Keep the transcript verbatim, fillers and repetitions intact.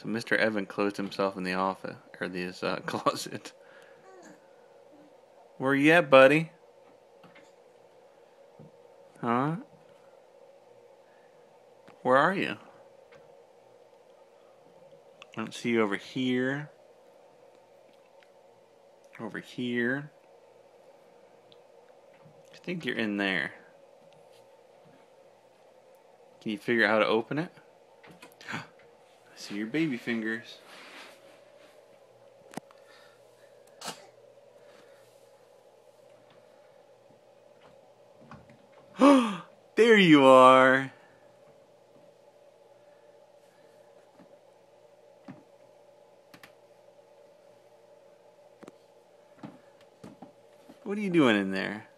So Mister Evan closed himself in the office, or this uh, closet. Where you at, buddy? Huh? Where are you? I don't see you over here. Over here. I think you're in there. Can you figure out how to open it? I see your baby fingers. There you are. What are you doing in there?